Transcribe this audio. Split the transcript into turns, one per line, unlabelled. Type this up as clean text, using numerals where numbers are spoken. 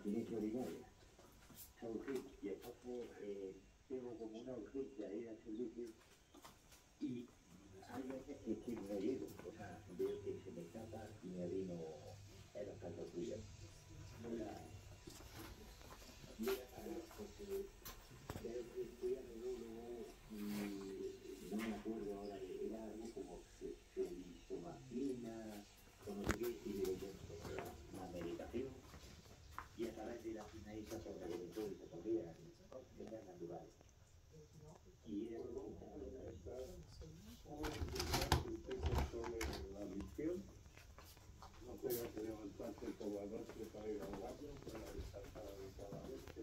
abstinencia urinaria. Esa urgencia, entonces tengo como una urgencia de ir al servicio y hay veces que no llego, o sea, veo que se me escapa y me orino en los calzoncillos. Porque creo que fui a neurólogo y no me acuerdo ahora, era algo como fluxomacina, o no sé qué, y digo, bueno, pues una medicación, y a través de la finaliza se recomendó y se podía, venga natural. Y era
Bueno, vamos a intentar que usted controle la visión. No tenga que levantarse por la noche para ir al baño, para descansar adecuadamente.